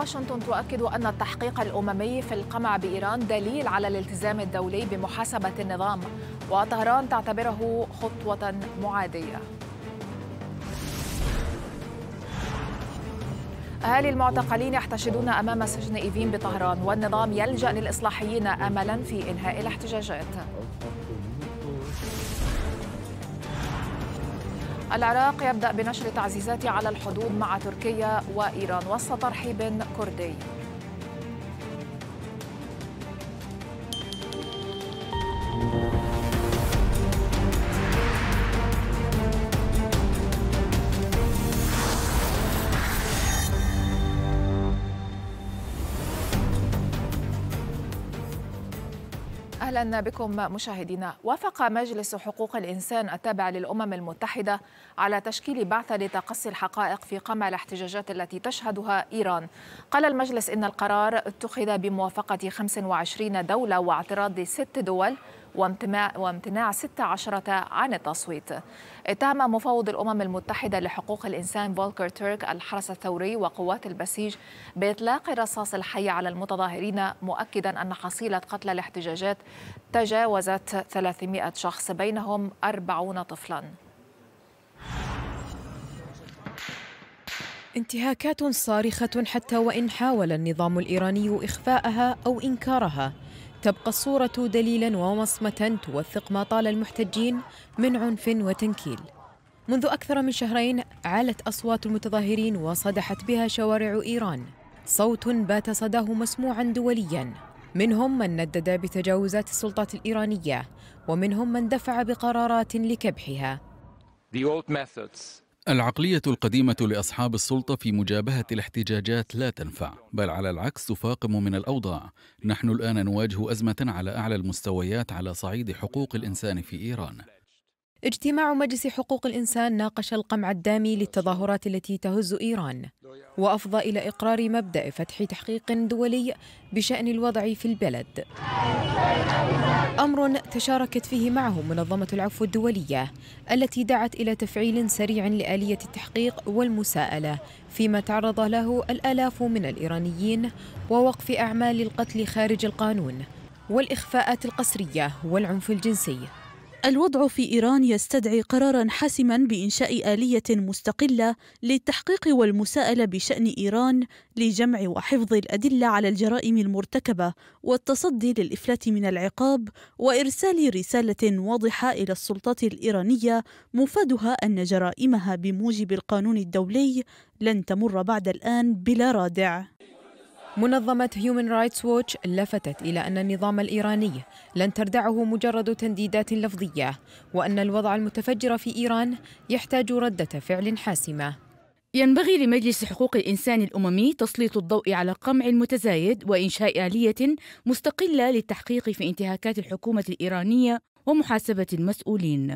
واشنطن تؤكد أن التحقيق الأممي في القمع بإيران دليل على الالتزام الدولي بمحاسبة النظام، وطهران تعتبره خطوة معادية. أهالي المعتقلين يحتشدون أمام سجن إيفين بطهران، والنظام يلجأ للإصلاحيين أملاً في إنهاء الاحتجاجات. العراق يبدأ بنشر تعزيزات على الحدود مع تركيا وإيران وسط ترحيب كردي. أهلا بكم مشاهدينا. وافق مجلس حقوق الإنسان التابع للأمم المتحدة على تشكيل بعثة لتقصي الحقائق في قمع الاحتجاجات التي تشهدها إيران. قال المجلس إن القرار اتخذ بموافقة 25 دولة واعتراض 6 دول وامتناع 16 عن التصويت. اتهم مفوض الأمم المتحدة لحقوق الإنسان فولكر تيرك الحرس الثوري وقوات البسيج بإطلاق الرصاص الحي على المتظاهرين، مؤكدا أن حصيلة قتلى الاحتجاجات تجاوزت 300 شخص بينهم 40 طفلا. انتهاكات صارخة حتى وإن حاول النظام الإيراني إخفاءها أو إنكارها، تبقى الصورة دليلاً ومصمة توثق ما طال المحتجين من عنف وتنكيل. منذ أكثر من شهرين علت أصوات المتظاهرين وصدحت بها شوارع إيران، صوت بات صداه مسموعاً دولياً. منهم من ندد بتجاوزات السلطات الإيرانية، ومنهم من دفع بقرارات لكبحها. العقلية القديمة لأصحاب السلطة في مجابهة الاحتجاجات لا تنفع، بل على العكس تفاقم من الأوضاع. نحن الآن نواجه أزمة على أعلى المستويات على صعيد حقوق الإنسان في إيران. اجتماع مجلس حقوق الإنسان ناقش القمع الدامي للتظاهرات التي تهز إيران، وأفضى إلى إقرار مبدأ فتح تحقيق دولي بشأن الوضع في البلد، أمر تشاركت فيه معه منظمة العفو الدولية التي دعت إلى تفعيل سريع لآلية التحقيق والمساءلة فيما تعرض له الآلاف من الإيرانيين، ووقف أعمال القتل خارج القانون والإخفاءات القسرية والعنف الجنسي. الوضع في إيران يستدعي قراراً حاسماً بإنشاء آلية مستقلة للتحقيق والمساءلة بشأن إيران لجمع وحفظ الأدلة على الجرائم المرتكبة والتصدي للإفلات من العقاب، وإرسال رسالة واضحة إلى السلطات الإيرانية مفادها أن جرائمها بموجب القانون الدولي لن تمر بعد الآن بلا رادع. منظمة Human Rights Watch لفتت إلى أن النظام الإيراني لن تردعه مجرد تنديدات لفظية، وأن الوضع المتفجر في إيران يحتاج ردة فعل حاسمة. ينبغي لمجلس حقوق الإنسان الأممي تسليط الضوء على القمع المتزايد وإنشاء آلية مستقلة للتحقيق في انتهاكات الحكومة الإيرانية ومحاسبة المسؤولين.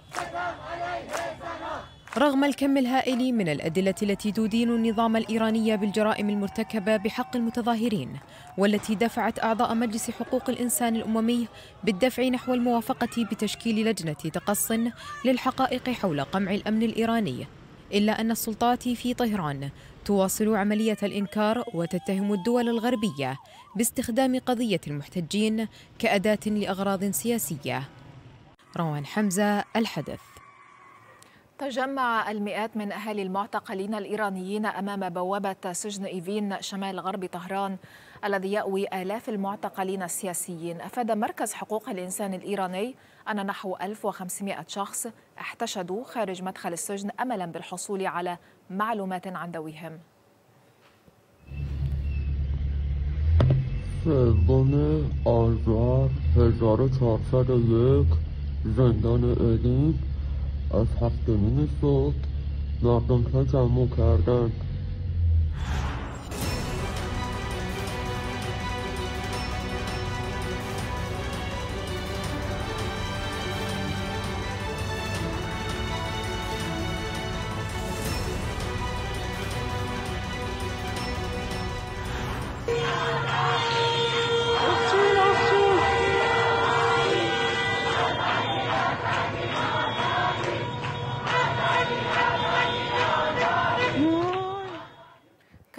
رغم الكم الهائل من الأدلة التي تدين النظام الإيراني بالجرائم المرتكبة بحق المتظاهرين، والتي دفعت أعضاء مجلس حقوق الإنسان الأممي بالدفع نحو الموافقة بتشكيل لجنة تقص للحقائق حول قمع الأمن الإيراني، إلا أن السلطات في طهران تواصل عملية الإنكار وتتهم الدول الغربية باستخدام قضية المحتجين كأداة لأغراض سياسية. روان حمزة، الحدث. تجمع المئات من أهالي المعتقلين الإيرانيين أمام بوابة سجن إيفين شمال غرب طهران الذي يأوي آلاف المعتقلين السياسيين. أفاد مركز حقوق الإنسان الإيراني أن نحو 1500 شخص احتشدوا خارج مدخل السجن أملا بالحصول على معلومات عن ذويهم. سوم آذر 1401 زندان ادین از 7:30 صبح مردم تجمع کردند.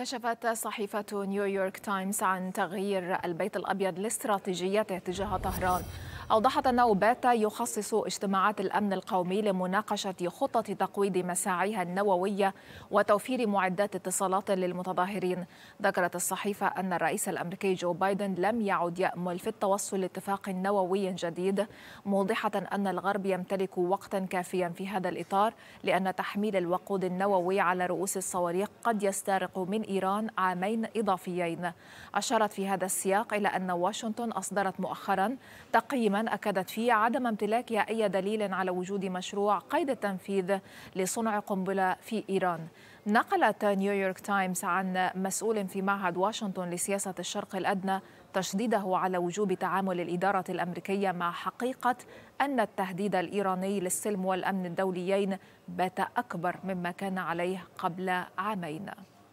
كشفت صحيفة نيويورك تايمز عن تغيير البيت الأبيض لاستراتيجيته تجاه طهران. أوضحت أنه بات يخصص اجتماعات الأمن القومي لمناقشة خطة تقويض مساعيها النووية وتوفير معدات اتصالات للمتظاهرين. ذكرت الصحيفة أن الرئيس الأمريكي جو بايدن لم يعد يأمل في التوصل لاتفاق نووي جديد، موضحة أن الغرب يمتلك وقتا كافيا في هذا الإطار، لأن تحميل الوقود النووي على رؤوس الصواريخ قد يستغرق من إيران عامين إضافيين. أشارت في هذا السياق إلى أن واشنطن أصدرت مؤخرا تقييما أكدت فيه عدم امتلاكها أي دليل على وجود مشروع قيد التنفيذ لصنع قنبلة في إيران. نقلت نيويورك تايمز عن مسؤول في معهد واشنطن لسياسة الشرق الأدنى تشديده على وجوب تعامل الإدارة الأمريكية مع حقيقة أن التهديد الإيراني للسلم والأمن الدوليين بات أكبر مما كان عليه قبل عامين.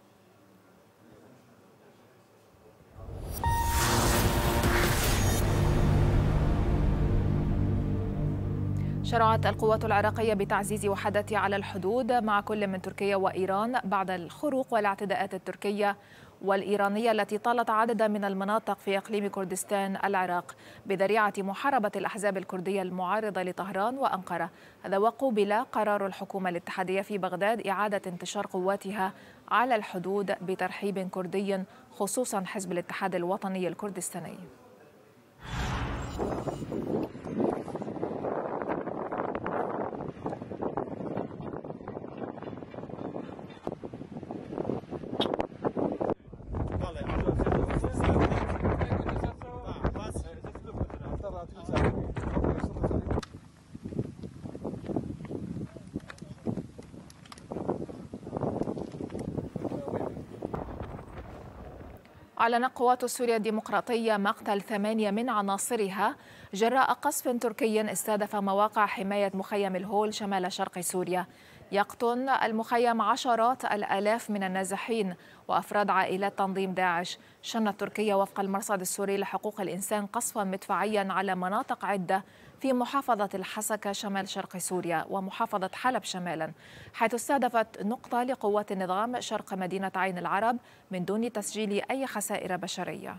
شرعت القوات العراقية بتعزيز وحدتها على الحدود مع كل من تركيا وإيران بعد الخروق والاعتداءات التركية والإيرانية التي طالت عددا من المناطق في إقليم كردستان العراق بذريعة محاربة الأحزاب الكردية المعارضة لطهران وأنقرة. هذا وقوبل قرار الحكومة الاتحادية في بغداد إعادة انتشار قواتها على الحدود بترحيب كردي، خصوصا حزب الاتحاد الوطني الكردستاني. أعلنت قوات سوريا الديمقراطية مقتل 8 من عناصرها جراء قصف تركي استهدف مواقع حماية مخيم الهول شمال شرق سوريا. يقطن المخيم عشرات الآلاف من النازحين وأفراد عائلات تنظيم داعش. شنت تركيا وفق المرصد السوري لحقوق الإنسان قصفا مدفعيا على مناطق عدة في محافظة الحسكة شمال شرق سوريا ومحافظة حلب شمالا، حيث استهدفت نقطة لقوات النظام شرق مدينة عين العرب من دون تسجيل أي خسائر بشرية.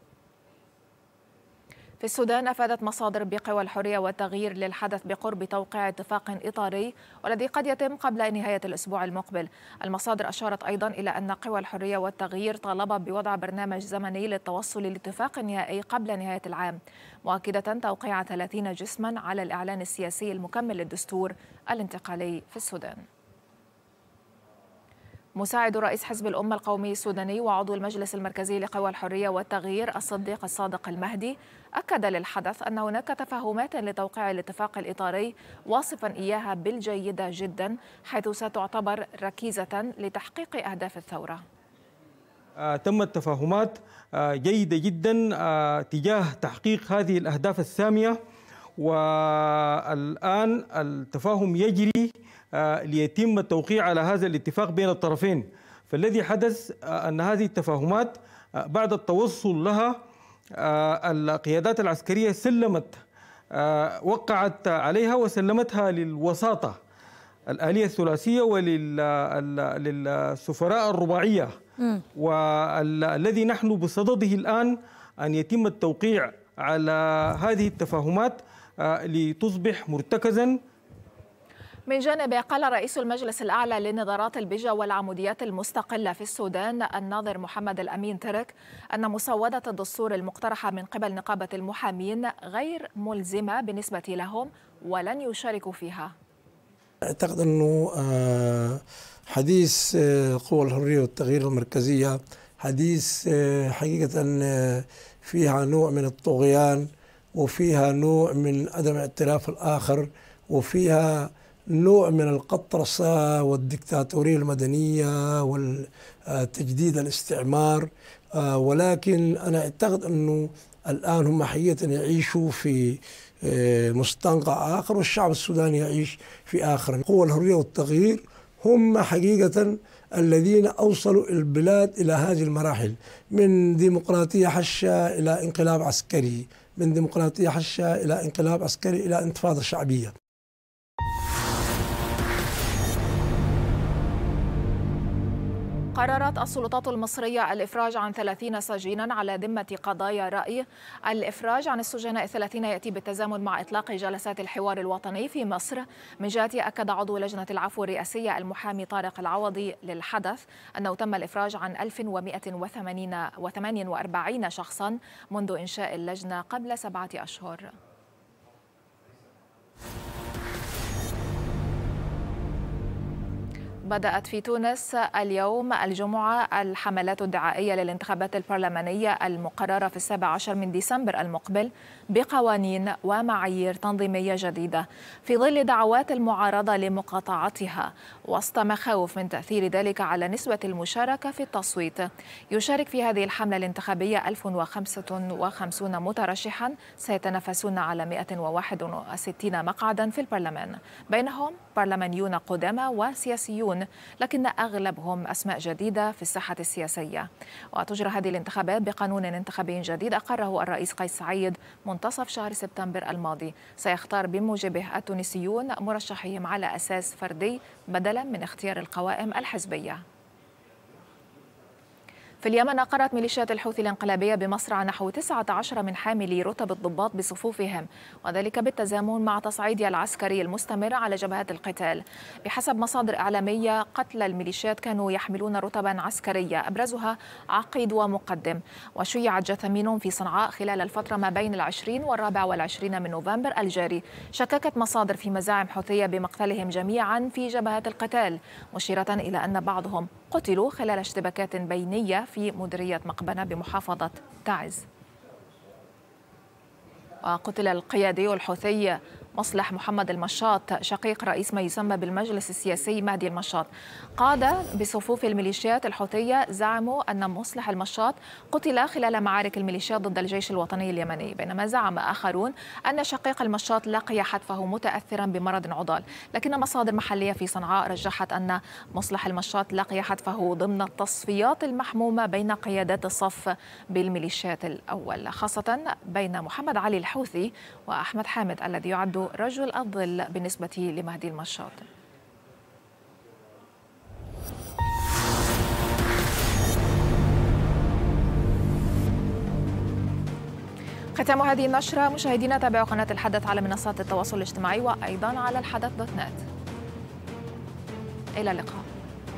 في السودان أفادت مصادر بقوى الحرية والتغيير للحدث بقرب توقيع اتفاق إطاري والذي قد يتم قبل نهاية الأسبوع المقبل. المصادر أشارت أيضا إلى أن قوى الحرية والتغيير طالبت بوضع برنامج زمني للتوصل لاتفاق نهائي قبل نهاية العام، مؤكدة توقيع 30 جسما على الإعلان السياسي المكمل للدستور الانتقالي في السودان. مساعد رئيس حزب الأمة القومي السوداني وعضو المجلس المركزي لقوى الحرية والتغيير الصديق الصادق المهدي أكد للحدث أن هناك تفاهمات لتوقيع الاتفاق الإطاري، واصفا إياها بالجيدة جدا حيث ستعتبر ركيزة لتحقيق أهداف الثورة. تمت تفاهمات جيدة جدا تجاه تحقيق هذه الأهداف السامية، والآن التفاهم يجري ليتم التوقيع على هذا الاتفاق بين الطرفين. فالذي حدث أن هذه التفاهمات بعد التوصل لها القيادات العسكرية وقعت عليها وسلمتها للوساطة الآلية الثلاثية وللسفراء الرباعية، والذي نحن بصدده الآن أن يتم التوقيع على هذه التفاهمات لتصبح مرتكزا. من جانبه قال رئيس المجلس الأعلى للنظارات البجة والعموديات المستقلة في السودان الناظر محمد الأمين ترك أن مسودة الدستور المقترحة من قبل نقابة المحامين غير ملزمة بالنسبة لهم ولن يشاركوا فيها. أعتقد أنه حديث قوى الحرية والتغيير المركزية حديث حقيقة فيها نوع من الطغيان، وفيها نوع من عدم اعتراف الآخر، وفيها نوع من القطرسة والدكتاتورية المدنية والتجديد الاستعمار. ولكن أنا أعتقد أنه الآن هم حقيقة يعيشوا في مستنقع آخر، والشعب السوداني يعيش في آخر. قوى الحرية والتغيير هم حقيقة الذين أوصلوا البلاد إلى هذه المراحل، من ديمقراطية هشة إلى انقلاب عسكري، من ديمقراطية هشة إلى انقلاب عسكري إلى انتفاضة شعبية. قررت السلطات المصرية الإفراج عن 30 سجينا على ذمة قضايا رأي. الإفراج عن السجناء 30 يأتي بالتزامن مع إطلاق جلسات الحوار الوطني في مصر. من جهته أكد عضو لجنة العفو الرئاسية المحامي طارق العوضي للحدث أنه تم الإفراج عن 1148 شخصا منذ إنشاء اللجنة قبل 7 أشهر. بدأت في تونس اليوم الجمعة الحملات الدعائية للانتخابات البرلمانية المقررة في 17 من ديسمبر المقبل بقوانين ومعايير تنظيمية جديدة في ظل دعوات المعارضة لمقاطعتها وسط مخاوف من تأثير ذلك على نسبة المشاركة في التصويت. يشارك في هذه الحملة الانتخابية 1055 مترشحا سيتنافسون على 161 مقعدا في البرلمان، بينهم برلمانيون قدامى وسياسيون، لكن أغلبهم أسماء جديدة في الساحة السياسية. وتجرى هذه الانتخابات بقانون انتخابي جديد أقره الرئيس قيس سعيد منتصف شهر سبتمبر الماضي. سيختار بموجبه التونسيون مرشحيهم على أساس فردي بدلا من اختيار القوائم الحزبية. في اليمن أقرت ميليشيات الحوثي الانقلابية بمصرع نحو 19 من حاملي رتب الضباط بصفوفهم، وذلك بالتزامن مع تصعيدها العسكري المستمر على جبهات القتال. بحسب مصادر إعلامية قتل الميليشيات كانوا يحملون رتبا عسكرية أبرزها عقيد ومقدم، وشيعت جثامينهم في صنعاء خلال الفترة ما بين 20 و24 من نوفمبر الجاري. شككت مصادر في مزاعم حوثية بمقتلهم جميعا في جبهات القتال، مشيرة إلى أن بعضهم قتلوا خلال اشتباكات بينية في مديرية مقبنة بمحافظة تعز. وقتل القيادي الحوثي مصلح محمد المشاط شقيق رئيس ما يسمى بالمجلس السياسي مهدي المشاط. قادة بصفوف الميليشيات الحوثية زعموا أن مصلح المشاط قتل خلال معارك الميليشيات ضد الجيش الوطني اليمني، بينما زعم آخرون أن شقيق المشاط لقي حتفه متأثرا بمرض عضال. لكن مصادر محلية في صنعاء رجحت أن مصلح المشاط لقي حتفه ضمن التصفيات المحمومة بين قيادات الصف بالميليشيات الأول، خاصة بين محمد علي الحوثي وأحمد حامد الذي يعد رجل الظل بالنسبة لمهدي المشاط. ختام هذه النشرة مشاهدينا، تابعوا قناة الحدث على منصات التواصل الاجتماعي وأيضا على الحدث.net. إلى اللقاء.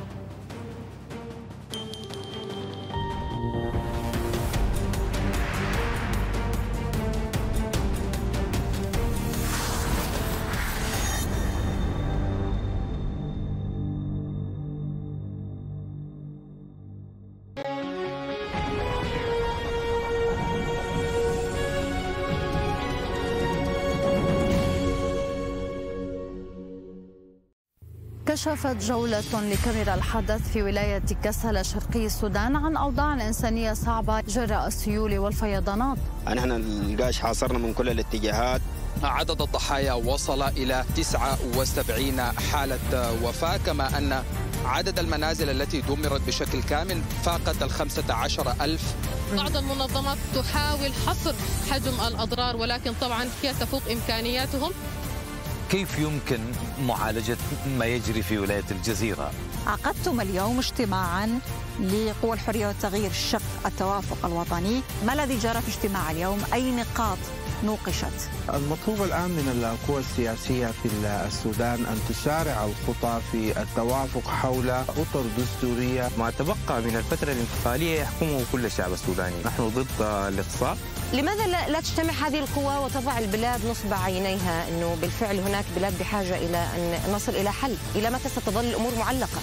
كشفت جولة لكاميرا الحدث في ولاية كسلا شرقي السودان عن أوضاع إنسانية صعبة جراء السيول والفيضانات. نحن الجيش حاصرنا من كل الاتجاهات. عدد الضحايا وصل إلى 79 حالة وفاة، كما أن عدد المنازل التي دمرت بشكل كامل فاقت 15,000. بعض المنظمات تحاول حصر حجم الأضرار، ولكن طبعا هي تفوق إمكانياتهم. كيف يمكن معالجة ما يجري في ولاية الجزيرة؟ عقدتم اليوم اجتماعا لقوى الحرية والتغيير شق التوافق الوطني، ما الذي جرى في اجتماع اليوم؟ أي نقاط نوقشت؟ المطلوب الآن من القوى السياسية في السودان أن تسارع الخطى في التوافق حول أطر دستورية. ما تبقى من الفترة الانتقالية يحكمه كل الشعب السوداني. نحن ضد الإقصاء. لماذا لا تجتمع هذه القوى وتضع البلاد نصب عينيها أنه بالفعل هناك بلاد بحاجة إلى أن نصل إلى حل؟ إلى متى ستظل الأمور معلقة؟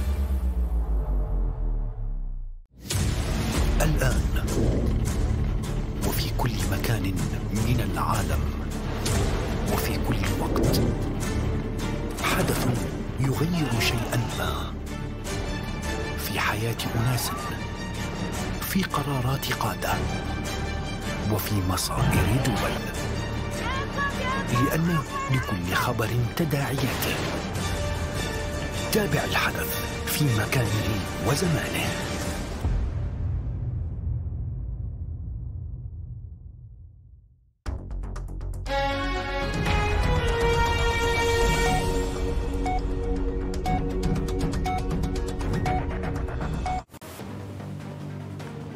الآن وفي كل مكان من العالم وفي كل وقت حدث يغير شيئا ما في حياة أناس، في قرارات قادة، وفي مصائر دول، لأن لكل خبر تداعياته. تابع الحدث في مكانه وزمانه.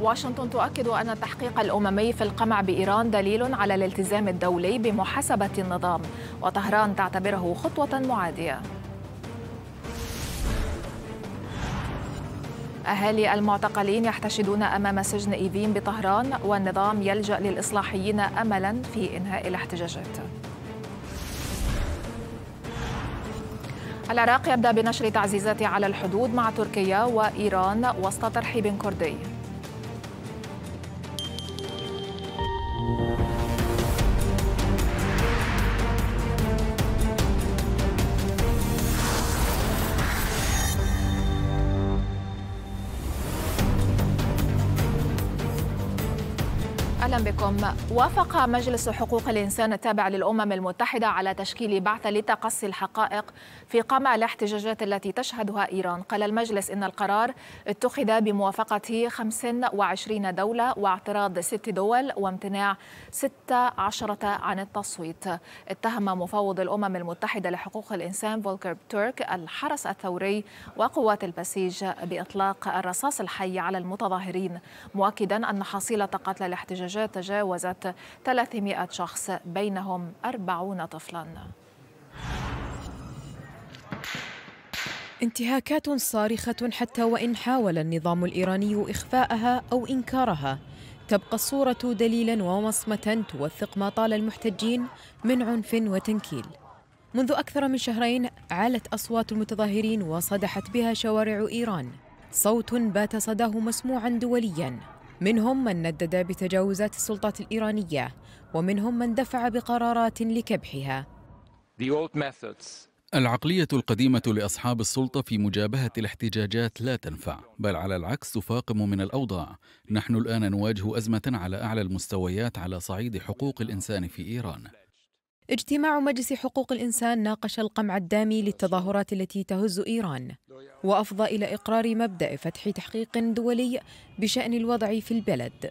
واشنطن تؤكد أن التحقيق الأممي في القمع بإيران دليل على الالتزام الدولي بمحاسبة النظام، وطهران تعتبره خطوة معادية. أهالي المعتقلين يحتشدون أمام سجن إيفين بطهران، والنظام يلجأ للإصلاحيين أملا في إنهاء الاحتجاجات. العراق يبدأ بنشر تعزيزاته على الحدود مع تركيا وإيران وسط ترحيب كردي. أهلا بكم. وافق مجلس حقوق الإنسان التابع للأمم المتحدة على تشكيل بعثة لتقصي الحقائق في قمع الاحتجاجات التي تشهدها إيران. قال المجلس إن القرار اتخذ بموافقة 25 دولة واعتراض 6 دول وامتناع 16 عن التصويت. اتهم مفوض الأمم المتحدة لحقوق الإنسان فولكر تورك الحرس الثوري وقوات البسيج بإطلاق الرصاص الحي على المتظاهرين، مؤكدا أن حصيلة قتلى الاحتجاجات تجاوزت 300 شخص بينهم 40 طفلا. انتهاكات صارخة حتى وإن حاول النظام الإيراني إخفاءها أو إنكارها، تبقى الصورة دليلا ومصمة توثق ما طال المحتجين من عنف وتنكيل. منذ أكثر من شهرين علت أصوات المتظاهرين وصدحت بها شوارع إيران، صوت بات صداه مسموعا دوليا. منهم من ندد بتجاوزات السلطات الإيرانية، ومنهم من دفع بقرارات لكبحها. العقلية القديمة لأصحاب السلطة في مجابهة الاحتجاجات لا تنفع، بل على العكس تفاقم من الأوضاع. نحن الآن نواجه أزمة على أعلى المستويات على صعيد حقوق الإنسان في إيران. اجتماع مجلس حقوق الإنسان ناقش القمع الدامي للتظاهرات التي تهز إيران، وأفضى إلى إقرار مبدأ فتح تحقيق دولي بشأن الوضع في البلد،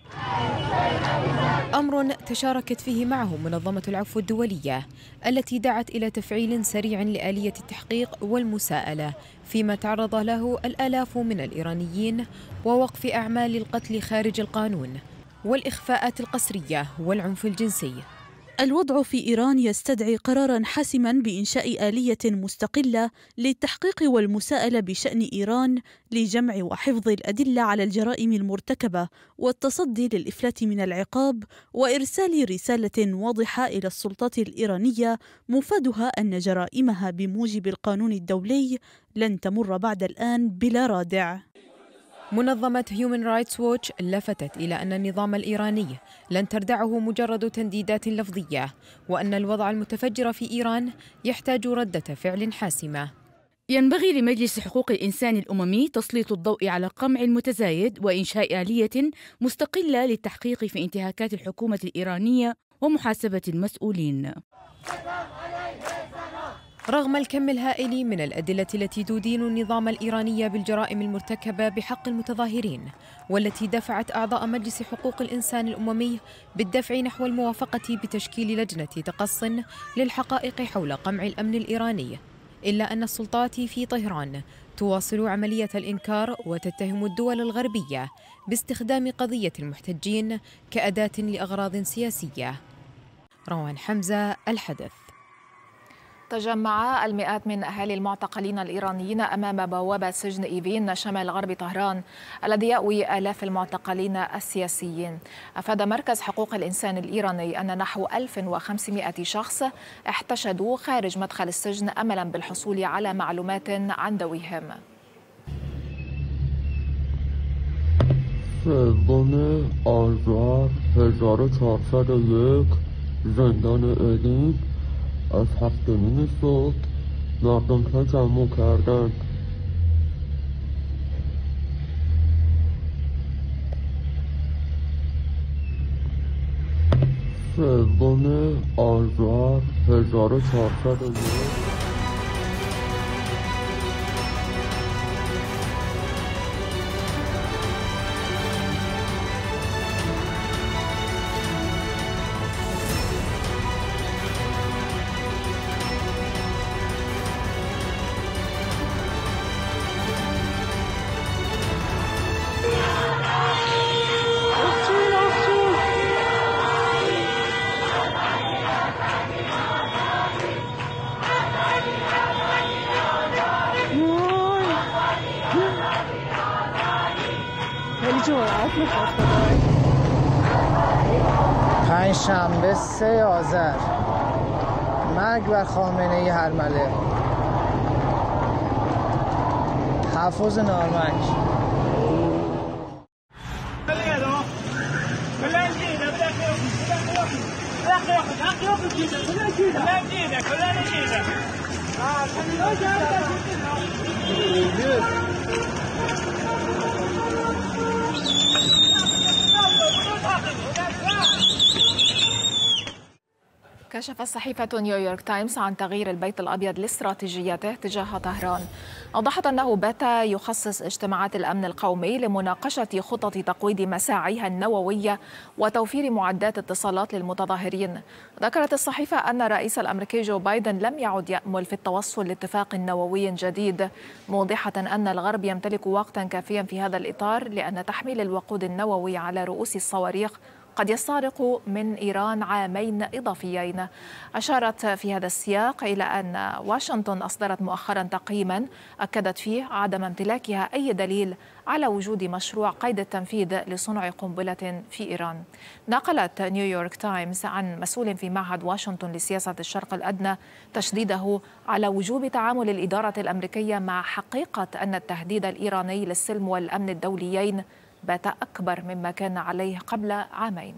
أمر تشاركت فيه معه منظمة العفو الدولية التي دعت إلى تفعيل سريع لآلية التحقيق والمساءلة فيما تعرض له الآلاف من الإيرانيين، ووقف أعمال القتل خارج القانون والإخفاءات القسرية والعنف الجنسي. الوضع في إيران يستدعي قراراً حاسماً بإنشاء آلية مستقلة للتحقيق والمساءلة بشأن إيران لجمع وحفظ الأدلة على الجرائم المرتكبة والتصدي للإفلات من العقاب، وإرسال رسالة واضحة إلى السلطات الإيرانية مفادها أن جرائمها بموجب القانون الدولي لن تمر بعد الآن بلا رادع. منظمة هيومن رايتس ووتش لفتت إلى أن النظام الإيراني لن تردعه مجرد تنديدات لفظية، وأن الوضع المتفجر في إيران يحتاج ردة فعل حاسمة. ينبغي لمجلس حقوق الإنسان الأممي تسليط الضوء على القمع المتزايد وإنشاء آلية مستقلة للتحقيق في انتهاكات الحكومة الإيرانية ومحاسبة المسؤولين. رغم الكم الهائل من الأدلة التي تدين النظام الإيراني بالجرائم المرتكبة بحق المتظاهرين، والتي دفعت أعضاء مجلس حقوق الإنسان الأممي بالدفع نحو الموافقة بتشكيل لجنة تقص للحقائق حول قمع الأمن الإيراني، إلا أن السلطات في طهران تواصل عملية الإنكار وتتهم الدول الغربية باستخدام قضية المحتجين كأداة لأغراض سياسية. روان حمزة، الحدث. تجمع المئات من أهالي المعتقلين الإيرانيين أمام بوابة سجن إيفين شمال غرب طهران الذي يأوي آلاف المعتقلين السياسيين. أفاد مركز حقوق الإنسان الإيراني أن نحو 1500 شخص احتشدوا خارج مدخل السجن أملا بالحصول على معلومات عن ذويهم. سوم آذر 1401 زندان ادین از 7:30 صبح مردم تجمع کردند. سوم آذر 1401 پنجشنبه 3 آذر مرگ بر خامنه‌ای هرمله. حافظ نارمک. كشفت صحيفة نيويورك تايمز عن تغيير البيت الأبيض لاستراتيجيته تجاه طهران. أوضحت أنه بات يخصص اجتماعات الأمن القومي لمناقشة خطط تقويض مساعيها النووية وتوفير معدات اتصالات للمتظاهرين. ذكرت الصحيفة أن الرئيس الأمريكي جو بايدن لم يعد يأمل في التوصل لاتفاق نووي جديد، موضحة أن الغرب يمتلك وقتا كافيا في هذا الإطار لأن تحميل الوقود النووي على رؤوس الصواريخ قد يستغرق من إيران عامين إضافيين. أشارت في هذا السياق إلى أن واشنطن أصدرت مؤخرا تقييما أكدت فيه عدم امتلاكها أي دليل على وجود مشروع قيد التنفيذ لصنع قنبلة في إيران. نقلت نيويورك تايمز عن مسؤول في معهد واشنطن لسياسة الشرق الأدنى تشديده على وجوب تعامل الإدارة الأمريكية مع حقيقة أن التهديد الإيراني للسلم والأمن الدوليين بات أكبر مما كان عليه قبل عامين.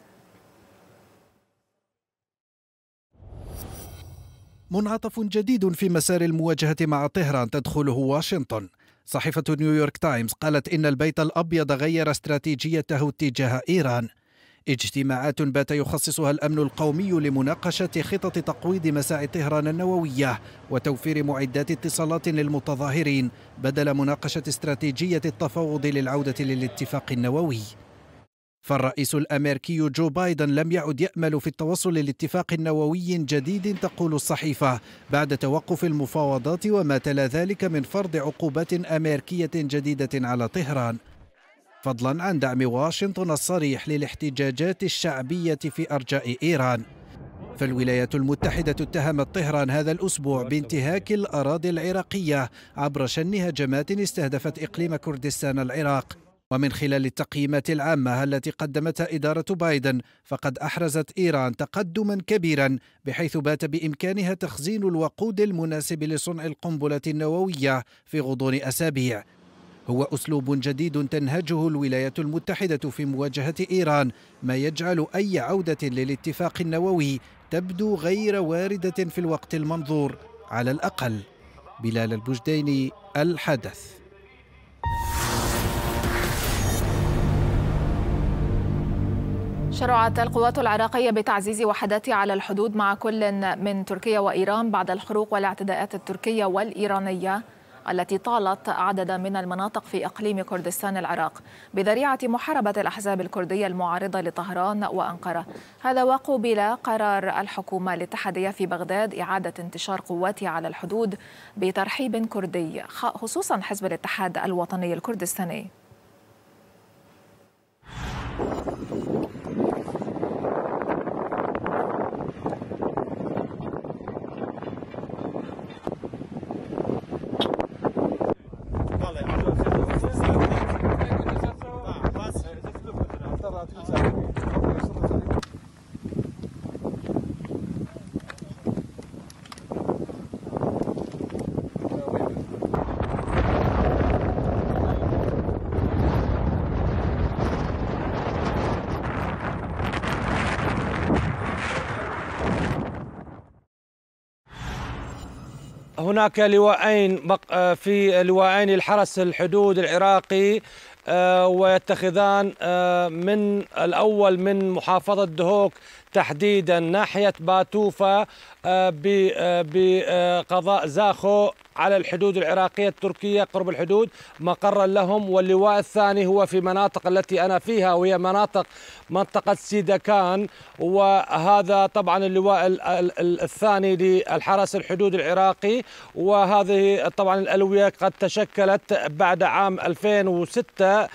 منعطف جديد في مسار المواجهة مع طهران تدخله واشنطن. صحيفة نيويورك تايمز قالت إن البيت الأبيض غير استراتيجيته تجاه إيران. اجتماعات بات يخصصها الأمن القومي لمناقشة خطط تقويض مساعي طهران النووية وتوفير معدات اتصالات للمتظاهرين بدل مناقشة استراتيجية التفاوض للعودة للاتفاق النووي. فالرئيس الأمريكي جو بايدن لم يعد يأمل في التوصل لاتفاق نووي جديد تقول الصحيفة بعد توقف المفاوضات وما تلا ذلك من فرض عقوبات أمريكية جديدة على طهران، فضلا عن دعم واشنطن الصريح للاحتجاجات الشعبية في أرجاء إيران. فالولايات المتحدة اتهمت طهران هذا الأسبوع بانتهاك الأراضي العراقية عبر شن هجمات استهدفت إقليم كردستان العراق. ومن خلال التقييمات العامة التي قدمتها إدارة بايدن فقد أحرزت إيران تقدما كبيرا بحيث بات بإمكانها تخزين الوقود المناسب لصنع القنبلة النووية في غضون أسابيع. هو أسلوب جديد تنهجه الولايات المتحدة في مواجهة إيران، ما يجعل أي عودة للاتفاق النووي تبدو غير واردة في الوقت المنظور على الأقل. بلال البجديني، الحدث. شرعت القوات العراقية بتعزيز وحداتها على الحدود مع كل من تركيا وإيران بعد الحروق والاعتداءات التركية والإيرانية التي طالت عددا من المناطق في إقليم كردستان العراق بذريعة محاربة الأحزاب الكردية المعارضة لطهران وأنقرة. هذا وقبل قرار الحكومة الاتحادية في بغداد إعادة انتشار قواتها على الحدود بترحيب كردي، خصوصا حزب الاتحاد الوطني الكردستاني. هناك لواءين في لواءين الحرس الحدود العراقي ويتخذان من الأول من محافظة دهوك تحديدا ناحية باتوفة بقضاء زاخو على الحدود العراقية التركية قرب الحدود مقرا لهم، واللواء الثاني هو في مناطق التي أنا فيها وهي منطقة سيدكان، وهذا طبعا اللواء الثاني للحرس الحدود العراقي. وهذه طبعا الألوية قد تشكلت بعد عام 2006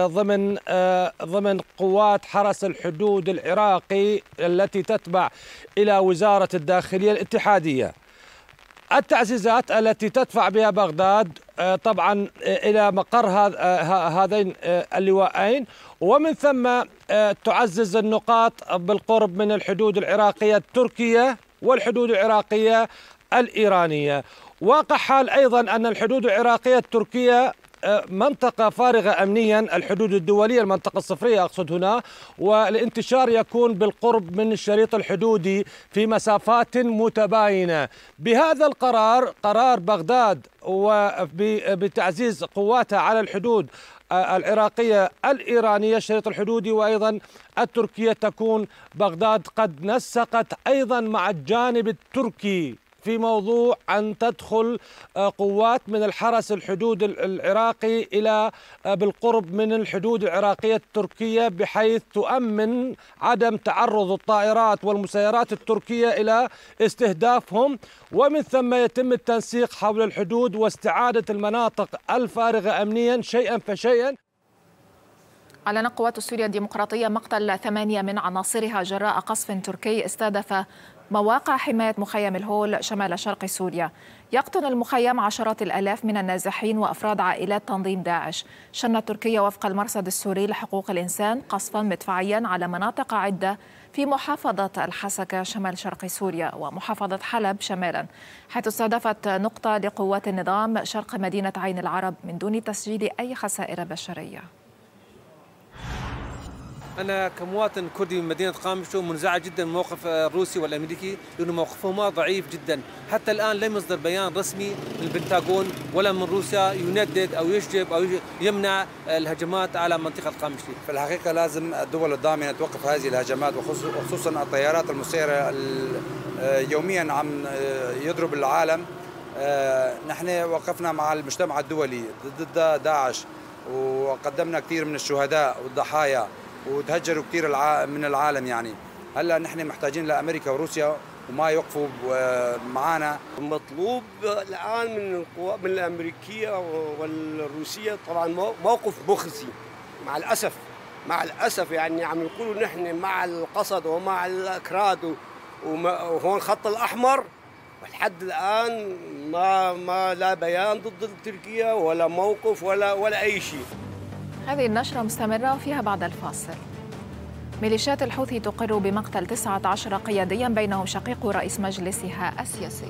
ضمن قوات حرس الحدود العراقي التي تتبع إلى وزارة الداخلية الاتحادية. التعزيزات التي تدفع بها بغداد طبعا إلى مقر هذين اللواءين، ومن ثم تعزز النقاط بالقرب من الحدود العراقية التركية والحدود العراقية الإيرانية. واقع حال أيضا أن الحدود العراقية التركية منطقة فارغة أمنيا، الحدود الدولية المنطقة الصفرية أقصد هنا، والانتشار يكون بالقرب من الشريط الحدودي في مسافات متباينة. بهذا القرار، قرار بغداد وبتعزيز قواتها على الحدود العراقية الإيرانية الشريط الحدودي وأيضا التركية، تكون بغداد قد نسقت أيضا مع الجانب التركي في موضوع أن تدخل قوات من الحرس الحدود العراقي إلى بالقرب من الحدود العراقية التركية، بحيث تؤمن عدم تعرض الطائرات والمسيرات التركية إلى استهدافهم، ومن ثم يتم التنسيق حول الحدود واستعادة المناطق الفارغة أمنيا شيئا فشيئا. أعلنت قوات سوريا الديمقراطية مقتل 8 من عناصرها جراء قصف تركي استهدف مواقع حماية مخيم الهول شمال شرق سوريا. يقطن المخيم عشرات الآلاف من النازحين وأفراد عائلات تنظيم داعش. شنت تركيا وفق المرصد السوري لحقوق الإنسان قصفا مدفعيا على مناطق عدة في محافظة الحسكة شمال شرق سوريا ومحافظة حلب شمالا، حيث استهدفت نقطة لقوات النظام شرق مدينة عين العرب من دون تسجيل أي خسائر بشرية. أنا كمواطن كردي من مدينة قامشلو منزعج جدا من الموقف الروسي والأمريكي، لأنه موقفهما ضعيف جدا. حتى الآن لم يصدر بيان رسمي من البنتاغون ولا من روسيا يندد أو يشجب أو يمنع الهجمات على منطقة قامشلو. في الحقيقة لازم الدول الضامنة توقف هذه الهجمات، وخصوصا الطيارات المسيرة يوميا عم يضرب العالم. نحن وقفنا مع المجتمع الدولي ضد داعش، وقدمنا كثير من الشهداء والضحايا، وتهجروا كثير من العالم. يعني هلا نحن محتاجين لامريكا وروسيا وما يوقفوا معنا. مطلوب الان من القوات من الامريكيه والروسيه طبعا موقف مخزي مع الاسف يعني عم يقولوا نحن مع القصد ومع الاكراد وهون الخط الاحمر، لحد الان ما لا بيان ضد تركيا ولا موقف ولا اي شيء. هذه النشرة مستمرة وفيها بعد الفاصل. ميليشيات الحوثي تقر بمقتل 19 قياديا بينهم شقيق رئيس مجلسها السياسي.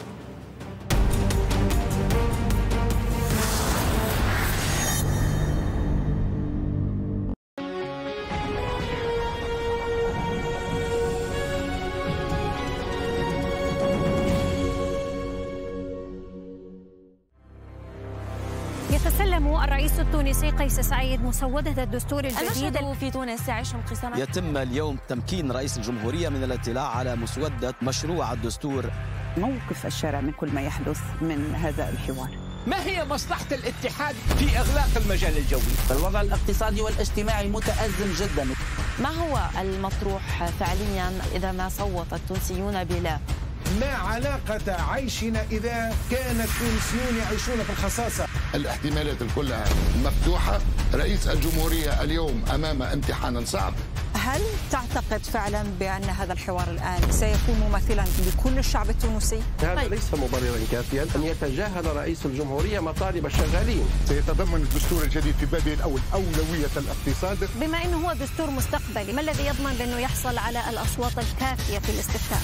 يتسلم الرئيس التونسي قيس سعيد مسودة الدستور الجديد. المشهد في تونس يعيش انقساما. يتم اليوم تمكين رئيس الجمهورية من الاطلاع على مسودة مشروع الدستور. موقف الشارع من كل ما يحدث من هذا الحوار. ما هي مصلحة الاتحاد في إغلاق المجال الجوي؟ الوضع الاقتصادي والاجتماعي متأزم جدا. ما هو المطروح فعليا إذا ما صوت التونسيون بلا؟ ما علاقة عيشنا إذا كان التونسيون يعيشون في الخصاصة؟ الاحتمالات كلها مفتوحة. رئيس الجمهورية اليوم أمام امتحان صعب. هل تعتقد فعلا بأن هذا الحوار الآن سيكون ممثلا لكل الشعب التونسي؟ هذا ليس مبررا كافيا أن يتجاهل رئيس الجمهورية مطالب الشغالين. سيتضمن الدستور الجديد في بابه الأول أولوية الاقتصاد. بما أنه هو دستور مستقبلي، ما الذي يضمن بأنه يحصل على الأصوات الكافية في الاستفتاء؟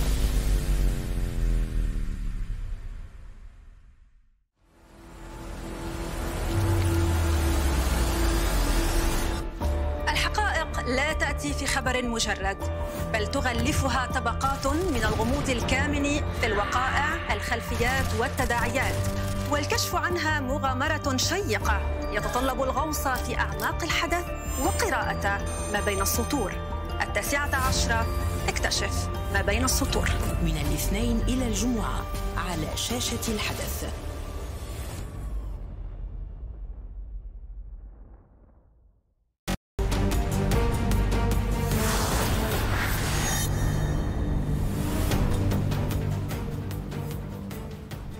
لا تأتي في خبر مجرد، بل تغلفها طبقات من الغموض الكامن في الوقائع، الخلفيات والتداعيات، والكشف عنها مغامرة شيقة يتطلب الغوص في أعماق الحدث وقراءة ما بين السطور. 19 اكتشف ما بين السطور، من الاثنين إلى الجمعة على شاشة الحدث.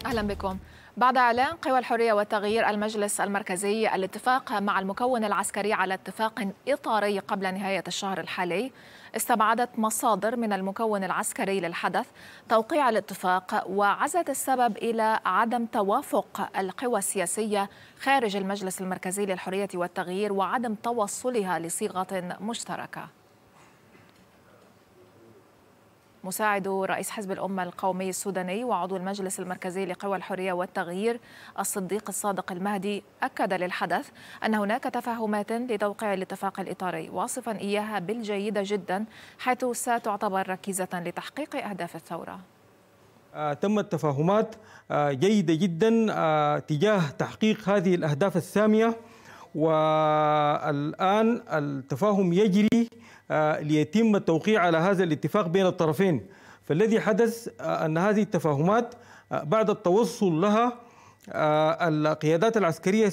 أهلا بكم. بعد إعلان قوى الحرية والتغيير المجلس المركزي الاتفاق مع المكون العسكري على اتفاق إطاري قبل نهاية الشهر الحالي، استبعدت مصادر من المكون العسكري للحدث توقيع الاتفاق، وعزت السبب إلى عدم توافق القوى السياسية خارج المجلس المركزي للحرية والتغيير وعدم توصلها لصيغة مشتركة. مساعد رئيس حزب الأمة القومي السوداني وعضو المجلس المركزي لقوى الحرية والتغيير الصديق الصادق المهدي أكد للحدث أن هناك تفاهمات لتوقيع الاتفاق الإطاري، واصفا إياها بالجيدة جدا حيث ستعتبر ركيزة لتحقيق أهداف الثورة. تمت تفاهمات جيدة جدا تجاه تحقيق هذه الأهداف السامية، والآن التفاهم يجري ليتم التوقيع على هذا الاتفاق بين الطرفين. فالذي حدث أن هذه التفاهمات بعد التوصل لها القيادات العسكرية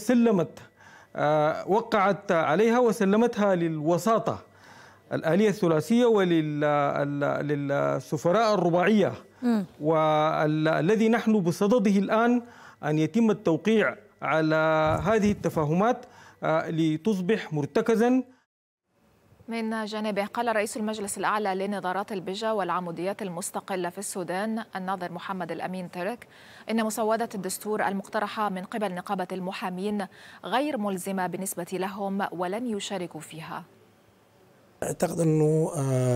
وقعت عليها وسلمتها للوساطة الآلية الثلاثية وللسفراء الرباعية، والذي نحن بصدده الآن أن يتم التوقيع على هذه التفاهمات لتصبح مرتكزا. من جانبه قال رئيس المجلس الأعلى لنظارات البجة والعموديات المستقلة في السودان الناظر محمد الأمين ترك إن مسودة الدستور المقترحة من قبل نقابة المحامين غير ملزمة بالنسبة لهم ولن يشاركوا فيها. أعتقد أنه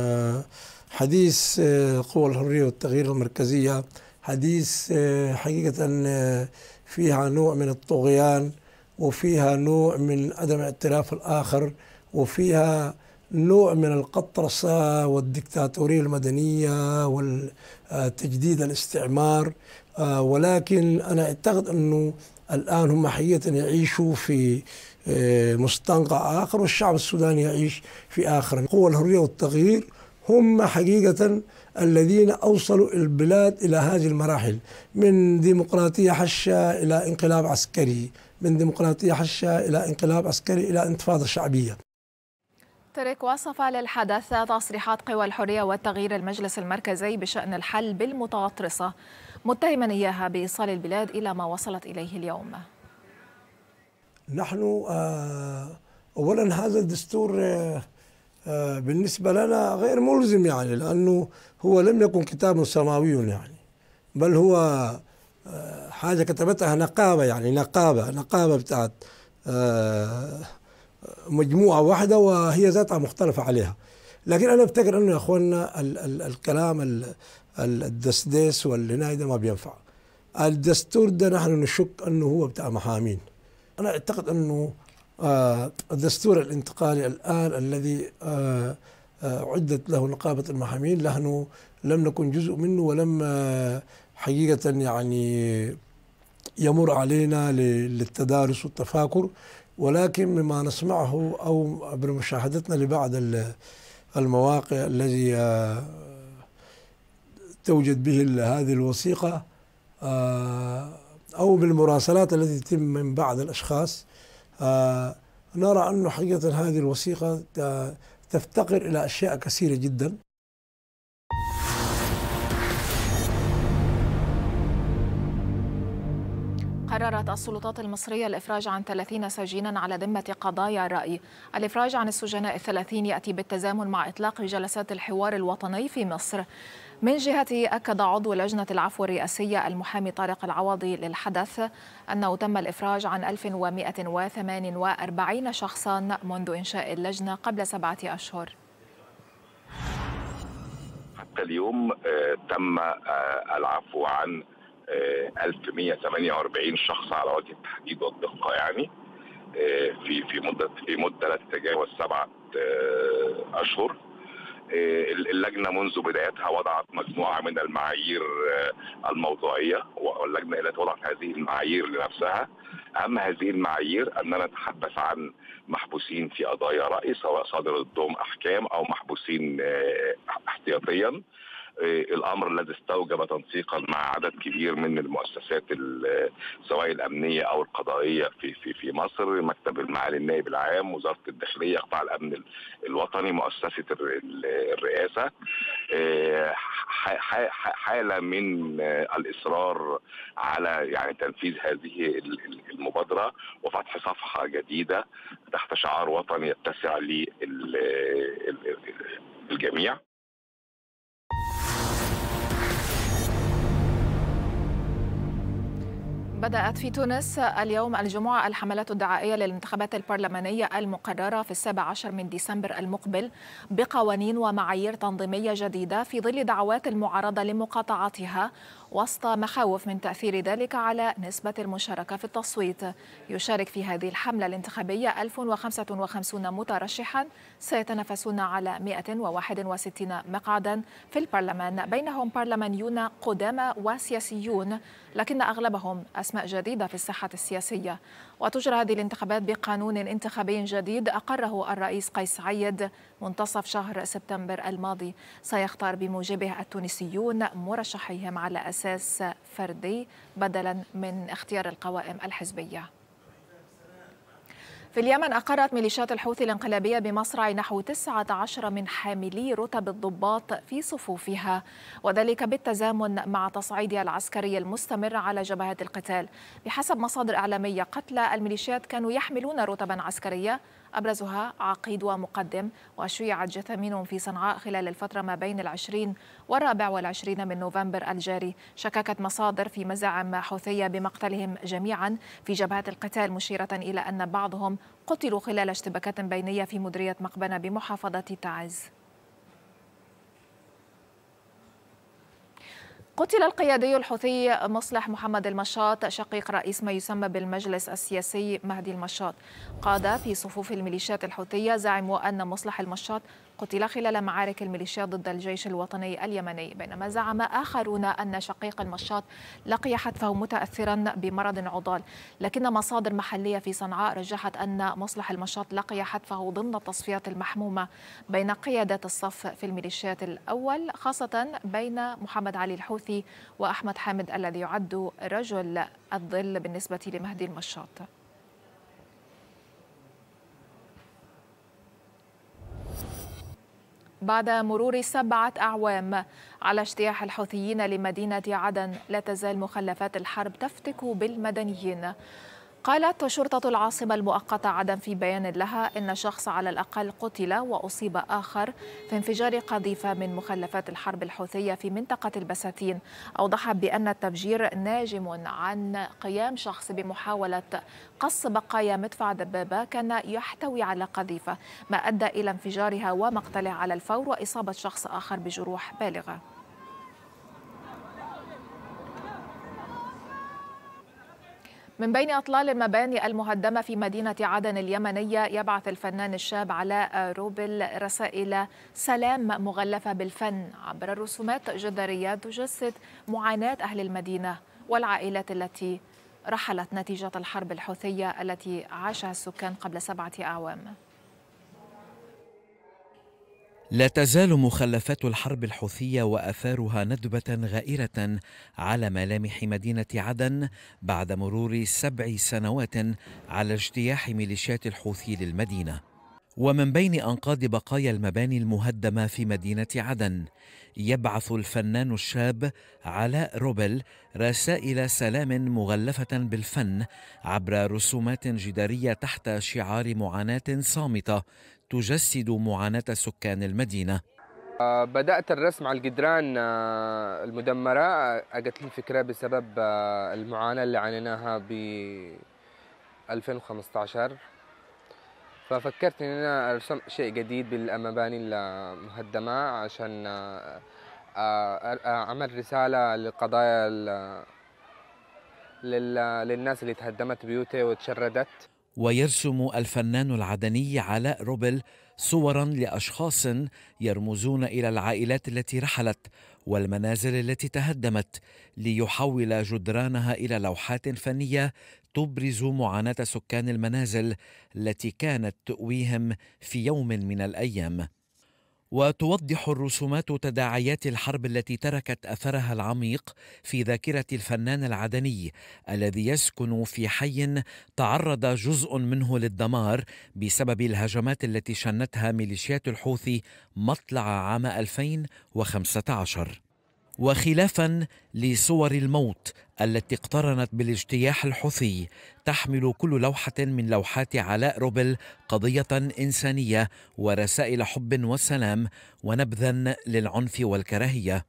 حديث قوى الحرية والتغيير المركزية حديث حقيقة فيها نوع من الطغيان، وفيها نوع من عدم اعتراف الآخر، وفيها نوع من القطرسة والدكتاتورية المدنية والتجديد الاستعمار. ولكن أنا أعتقد أنه الآن هم حقيقة يعيشوا في مستنقع آخر، والشعب السوداني يعيش في آخر. قوى الحرية والتغيير هم حقيقة الذين أوصلوا البلاد إلى هذه المراحل، من ديمقراطية هشة إلى انقلاب عسكري، من ديمقراطية هشة إلى انقلاب عسكري إلى انتفاضة شعبية. ترك وصف للحدث تصريحات قوى الحرية والتغيير المجلس المركزي بشأن الحل بالمتغطرسة، متهما إياها بإيصال البلاد إلى ما وصلت إليه اليوم. نحن أولا هذا الدستور بالنسبة لنا غير ملزم، يعني لأنه هو لم يكن كتاب سماوي، يعني بل هو حاجة كتبتها نقابة، يعني نقابة بتاعت مجموعة واحدة وهي ذاتها مختلفة عليها. لكن أنا أفتكر أنه يا أخوانا الكلام الدسدس والهناية ده ما بينفع. الدستور ده نحن نشك أنه هو بتاع محامين. أنا أعتقد أنه الدستور الانتقالي الآن الذي عدت له نقابة المحامين نحن لم نكن جزء منه، ولم حقيقة يعني يمر علينا للتدارس والتفاكر، ولكن مما نسمعه أو عبر مشاهدتنا لبعض المواقع الذي توجد به هذه الوثيقة أو بالمراسلات التي تتم من بعض الأشخاص، نرى أن حقيقة هذه الوثيقة تفتقر إلى أشياء كثيرة جدا. قررت السلطات المصرية الإفراج عن 30 سجينا على ذمة قضايا الرأي. الإفراج عن السجناء 30 يأتي بالتزامن مع إطلاق جلسات الحوار الوطني في مصر. من جهته أكد عضو لجنة العفو الرئاسية المحامي طارق العوضي للحدث أنه تم الإفراج عن 1148 شخصا منذ إنشاء اللجنة قبل 7 أشهر. حتى اليوم تم العفو عن 1148 شخص على وجه التحديد والدقة، يعني في مدة لا تتجاوز 7 أشهر. اللجنة منذ بدايتها وضعت مجموعة من المعايير الموضوعية، واللجنة التي وضعت هذه المعايير لنفسها. أهم هذه المعايير أننا نتحدث عن محبوسين في قضايا رأي سواء صادر ضدهم أحكام أو محبوسين احتياطيا. الامر الذي استوجب تنسيقا مع عدد كبير من المؤسسات سواء الامنيه او القضائيه في مصر، مكتب المعالي النائب العام، وزاره الداخليه، قطاع الامن الوطني، مؤسسه الرئاسه، حاله من الاصرار على يعني تنفيذ هذه المبادره وفتح صفحه جديده تحت شعار وطني يتسع للجميع. بدأت في تونس اليوم الجمعة الحملات الدعائية للانتخابات البرلمانية المقررة في 17 من ديسمبر المقبل بقوانين ومعايير تنظيمية جديدة في ظل دعوات المعارضة لمقاطعتها وسط مخاوف من تأثير ذلك على نسبة المشاركة في التصويت. يشارك في هذه الحملة الانتخابية 1055 مترشحا سيتنافسون على 161 مقعدا في البرلمان، بينهم برلمانيون قدامى وسياسيون، لكن أغلبهم أسماء جديدة في الساحة السياسية. وتجرى هذه الانتخابات بقانون انتخابي جديد أقره الرئيس قيس سعيد منتصف شهر سبتمبر الماضي، سيختار بموجبه التونسيون مرشحيهم على أساس فردي بدلا من اختيار القوائم الحزبية. في اليمن أقرت ميليشيات الحوثي الانقلابية بمصرع نحو 19 من حاملي رتب الضباط في صفوفها، وذلك بالتزامن مع تصعيدها العسكري المستمر على جبهات القتال. بحسب مصادر إعلامية، قتلى الميليشيات كانوا يحملون رتبا عسكرية أبرزها عقيد ومقدم، وشيعت جثامينهم في صنعاء خلال الفترة ما بين 20 و24 من نوفمبر الجاري. شككت مصادر في مزاعم حوثية بمقتلهم جميعا في جبهات القتال، مشيرة إلى أن بعضهم قتلوا خلال اشتباكات بينية في مديرية مقبنة بمحافظة تعز. قتل القيادي الحوثي مصلح محمد المشاط شقيق رئيس ما يسمى بالمجلس السياسي مهدي المشاط. قاد في صفوف الميليشيات الحوثية زعموا أن مصلح المشاط قتل خلال معارك الميليشيات ضد الجيش الوطني اليمني، بينما زعم آخرون أن شقيق المشاط لقي حتفه متأثرا بمرض عضال. لكن مصادر محلية في صنعاء رجحت أن مصلح المشاط لقي حتفه ضمن التصفيات المحمومة بين قيادات الصف في الميليشيات الأول، خاصة بين محمد علي الحوثي وأحمد حامد الذي يعد رجل الظل بالنسبة لمهدي المشاط. بعد مرور 7 أعوام على اجتياح الحوثيين لمدينة عدن، لا تزال مخلفات الحرب تفتك بالمدنيين. قالت شرطة العاصمة المؤقتة عدن في بيان لها إن شخص على الأقل قتل وأصيب آخر في انفجار قذيفة من مخلفات الحرب الحوثية في منطقة البساتين. أوضحت بأن التفجير ناجم عن قيام شخص بمحاولة قص بقايا مدفع دبابة كان يحتوي على قذيفة، ما أدى إلى انفجارها ومقتله على الفور وإصابة شخص آخر بجروح بالغة. من بين أطلال المباني المهدمة في مدينة عدن اليمنية، يبعث الفنان الشاب علاء روبل رسائل سلام مغلفة بالفن عبر رسومات جدارية تجسد معاناة أهل المدينة والعائلات التي رحلت نتيجة الحرب الحوثية التي عاشها السكان قبل 7 أعوام. لا تزال مخلفات الحرب الحوثية وآثارها ندبة غائرة على ملامح مدينة عدن بعد مرور 7 سنوات على اجتياح ميليشيات الحوثي للمدينة. ومن بين أنقاض بقايا المباني المهدمة في مدينة عدن، يبعث الفنان الشاب علاء روبل رسائل سلام مغلفة بالفن عبر رسومات جدارية تحت شعار معاناة صامتة تجسد معاناة سكان المدينة. بدأت الرسم على الجدران المدمرة، أجت لي الفكرة بسبب المعاناة اللي عانيناها ب 2015، ففكرت إن أنا أرسم شيء جديد بالمباني المهدمة عشان أعمل رسالة للقضايا للناس اللي تهدمت بيوتها وتشردت. ويرسم الفنان العدني علاء روبل صورا لأشخاص يرمزون إلى العائلات التي رحلت والمنازل التي تهدمت، ليحول جدرانها إلى لوحات فنية تبرز معاناة سكان المنازل التي كانت تؤويهم في يوم من الأيام. وتوضح الرسومات تداعيات الحرب التي تركت أثرها العميق في ذاكرة الفنان العدني الذي يسكن في حي تعرض جزء منه للدمار بسبب الهجمات التي شنتها ميليشيات الحوثي مطلع عام 2015. وخلافا لصور الموت التي اقترنت بالاجتياح الحوثي، تحمل كل لوحة من لوحات علاء روبل قضية إنسانية ورسائل حب وسلام ونبذا للعنف والكراهية.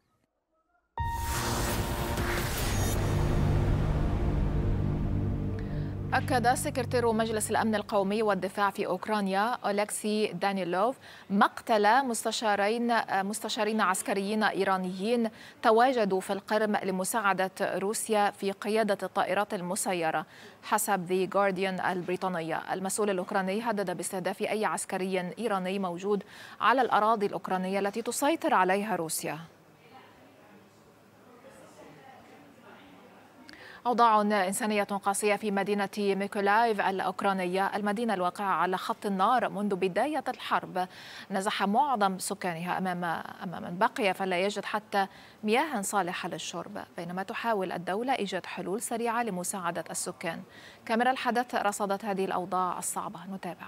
أكد سكرتير مجلس الأمن القومي والدفاع في أوكرانيا أولكسي دانيلوف مقتل مستشارين عسكريين إيرانيين تواجدوا في القرم لمساعدة روسيا في قيادة الطائرات المسيرة حسب The Guardian البريطانية. المسؤول الأوكراني هدد باستهداف أي عسكري إيراني موجود على الأراضي الأوكرانية التي تسيطر عليها روسيا. أوضاع إنسانية قاسية في مدينة ميكولايف الأوكرانية، المدينة الواقعة على خط النار منذ بداية الحرب. نزح معظم سكانها أمام من بقي فلا يجد حتى مياه صالحة للشرب، بينما تحاول الدولة إيجاد حلول سريعة لمساعدة السكان. كاميرا الحدث رصدت هذه الأوضاع الصعبة، نتابع.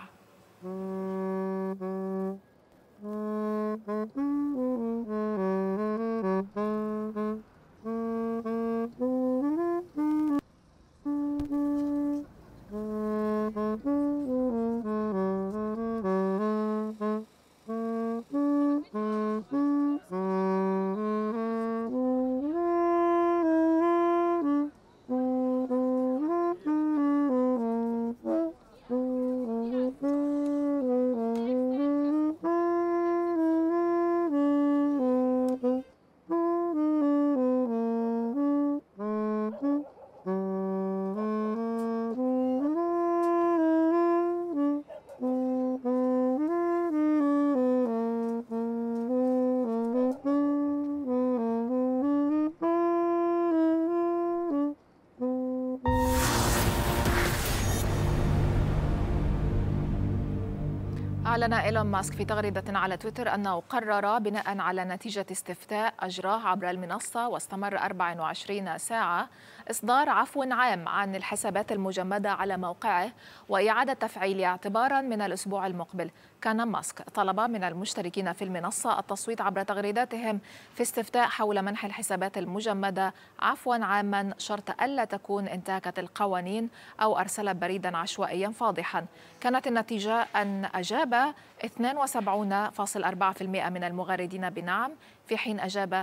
أعلن إيلون ماسك في تغريدة على تويتر أنه قرر بناء على نتيجة استفتاء أجراه عبر المنصة واستمر 24 ساعة إصدار عفو عام عن الحسابات المجمدة على موقعه وإعادة تفعيلها اعتبارا من الأسبوع المقبل. كان ماسك طلب من المشتركين في المنصة التصويت عبر تغريداتهم في استفتاء حول منح الحسابات المجمدة عفوا عاما شرط ألا تكون انتهكت القوانين أو أرسلت بريدا عشوائيا فاضحا. كانت النتيجة أن أجاب 72.4% من المغردين بنعم، في حين أجاب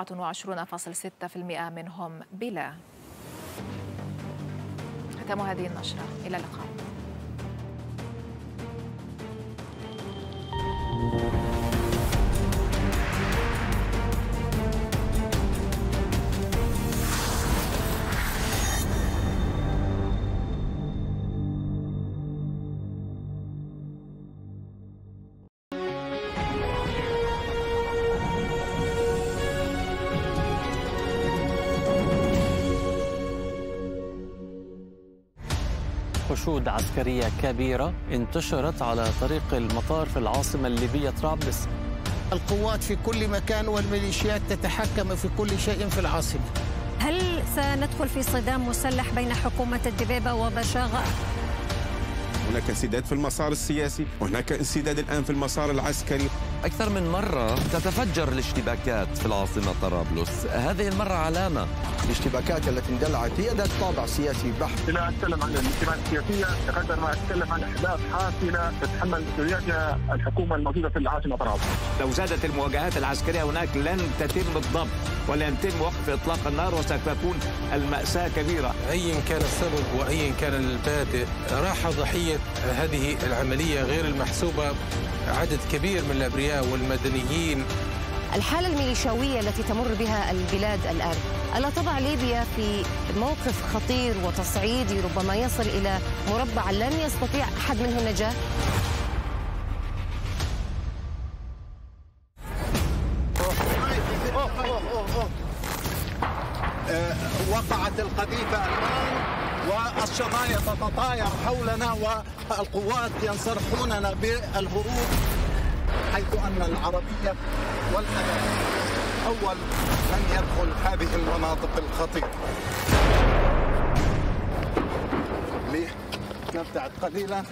27.6% منهم بلا. ختام هذه النشرة، إلى اللقاء. حشود عسكرية كبيرة انتشرت على طريق المطار في العاصمة الليبية طرابلس. القوات في كل مكان والميليشيات تتحكم في كل شيء في العاصمة. هل سندخل في صدام مسلح بين حكومة الدبيبة وبشاغة؟ هناك انسداد في المسار السياسي وهناك انسداد الآن في المسار العسكري. أكثر من مرة تتفجر الاشتباكات في العاصمة طرابلس، هذه المرة علامة. الاشتباكات التي اندلعت هي ذات طابع سياسي بحت. لا أتكلم عن الاجتماعات السياسية بقدر ما أتكلم عن أحداث حاسمة تتحمل مسؤولياتها الحكومة الموجودة في العاصمة طرابلس. لو زادت المواجهات العسكرية هناك لن تتم الضبط ولن يتم وقف إطلاق النار وستكون المأساة كبيرة. أيا كان السبب وأيا كان البادئ، راح ضحية هذه العملية غير المحسوبة عدد كبير من الأبرياء والمدنيين. الحالة الميليشياوية التي تمر بها البلاد الآن ألا تضع ليبيا في موقف خطير وتصعيدي ربما يصل إلى مربع لن يستطيع أحد منه النجاة؟ وقعت القذيفة الآن والشظايا تتطاير حولنا والقوات ينصرفوننا بالهروب. حيث أن العربية والأدب أول من يدخل هذه المناطق الخطيرة. نبتعد قليلا.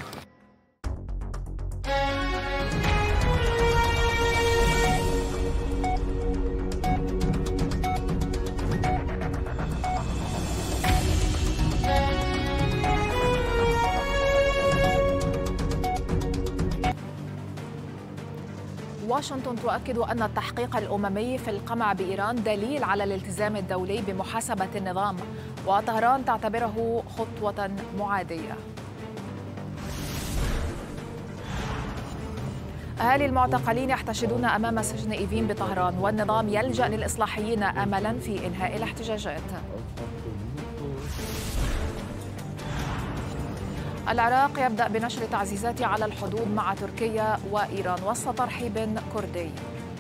واشنطن تؤكد أن التحقيق الأممي في القمع بإيران دليل على الالتزام الدولي بمحاسبة النظام، وطهران تعتبره خطوة معادية. أهالي المعتقلين يحتشدون أمام سجن إيفين بطهران، والنظام يلجأ للإصلاحيين أملا في إنهاء الاحتجاجات. العراق يبدأ بنشر تعزيزات على الحدود مع تركيا وإيران وسط ترحيب كردي.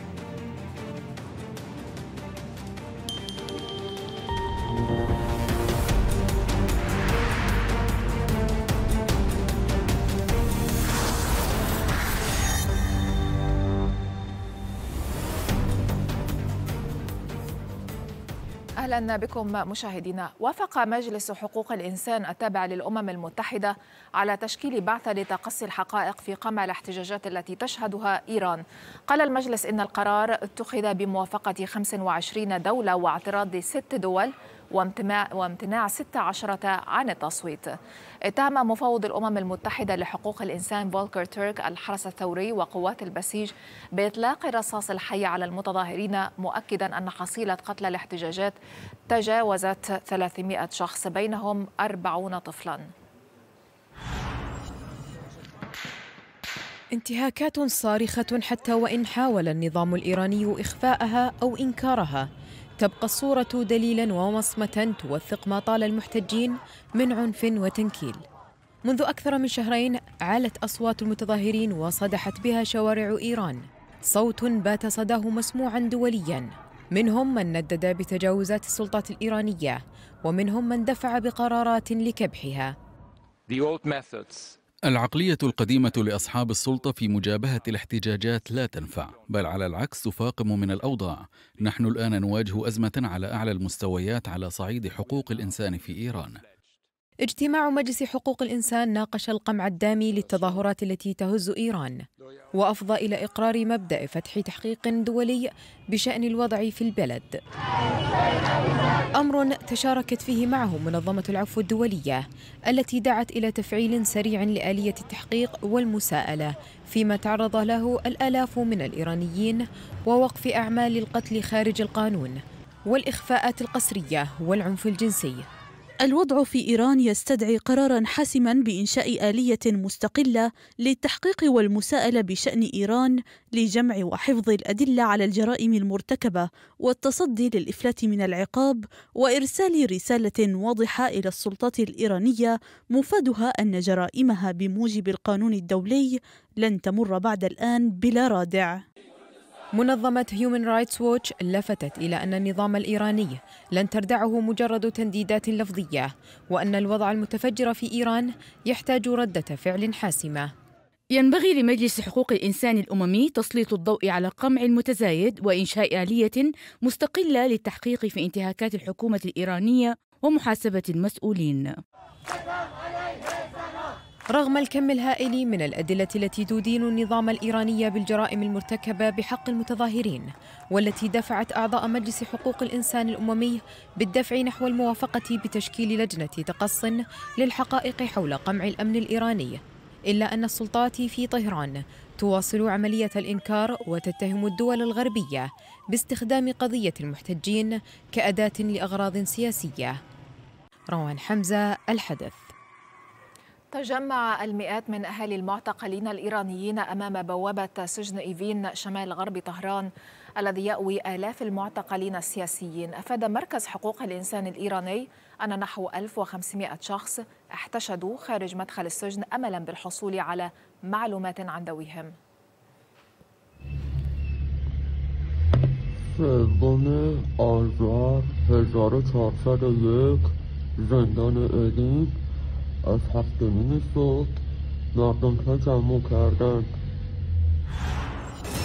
أهلا بكم مشاهدينا. وافق مجلس حقوق الإنسان التابع للأمم المتحدة على تشكيل بعثة لتقصي الحقائق في قمع الاحتجاجات التي تشهدها إيران. قال المجلس إن القرار اتخذ بموافقة 25 دولة واعتراض 6 دول وامتناع 16 عن التصويت. اتهم مفوض الأمم المتحدة لحقوق الإنسان فولكر تيرك الحرس الثوري وقوات البسيج بإطلاق الرصاص الحي على المتظاهرين، مؤكدا أن حصيلة قتلى الاحتجاجات تجاوزت 300 شخص بينهم 40 طفلا. انتهاكات صارخة حتى وإن حاول النظام الإيراني إخفاءها أو إنكارها، تبقى الصورة دليلاً ووصمة توثق ما طال المحتجين من عنف وتنكيل. منذ أكثر من شهرين علت أصوات المتظاهرين وصدحت بها شوارع إيران، صوت بات صداه مسموعاً دولياً. منهم من ندد بتجاوزات السلطات الإيرانية، ومنهم من دفع بقرارات لكبحها. العقلية القديمة لأصحاب السلطة في مجابهة الاحتجاجات لا تنفع، بل على العكس تفاقم من الأوضاع. نحن الآن نواجه أزمة على أعلى المستويات على صعيد حقوق الإنسان في إيران. اجتماع مجلس حقوق الإنسان ناقش القمع الدامي للتظاهرات التي تهز إيران، وأفضى إلى إقرار مبدأ فتح تحقيق دولي بشأن الوضع في البلد، أمر تشاركت فيه معه منظمة العفو الدولية التي دعت إلى تفعيل سريع لآلية التحقيق والمساءلة فيما تعرض له الآلاف من الإيرانيين، ووقف أعمال القتل خارج القانون والإخفاءات القسرية والعنف الجنسي. الوضع في إيران يستدعي قراراً حاسماً بإنشاء آلية مستقلة للتحقيق والمساءلة بشأن إيران لجمع وحفظ الأدلة على الجرائم المرتكبة والتصدي للإفلات من العقاب، وإرسال رسالة واضحة إلى السلطات الإيرانية مفادها أن جرائمها بموجب القانون الدولي لن تمر بعد الآن بلا رادع. منظمة هيومن رايتس ووتش لفتت إلى أن النظام الإيراني لن تردعه مجرد تنديدات لفظية، وأن الوضع المتفجر في إيران يحتاج ردة فعل حاسمة. ينبغي لمجلس حقوق الإنسان الأممي تسليط الضوء على القمع المتزايد وإنشاء آلية مستقلة للتحقيق في انتهاكات الحكومة الإيرانية ومحاسبة المسؤولين. رغم الكم الهائل من الأدلة التي تدين النظام الإيراني بالجرائم المرتكبة بحق المتظاهرين، والتي دفعت أعضاء مجلس حقوق الإنسان الأممي بالدفع نحو الموافقة بتشكيل لجنة تقص للحقائق حول قمع الأمن الإيراني، إلا أن السلطات في طهران تواصل عملية الإنكار وتتهم الدول الغربية باستخدام قضية المحتجين كأداة لأغراض سياسية. روان حمزة، الحدث. تجمع المئات من أهالي المعتقلين الإيرانيين أمام بوابة سجن إيفين شمال غرب طهران الذي يأوي آلاف المعتقلين السياسيين. أفاد مركز حقوق الإنسان الإيراني أن نحو 1500 شخص احتشدوا خارج مدخل السجن أملا بالحصول على معلومات عن ذويهم. سوم آذر 1401 زندان ادین از 7:30 صبح مردم ها جمع کردند.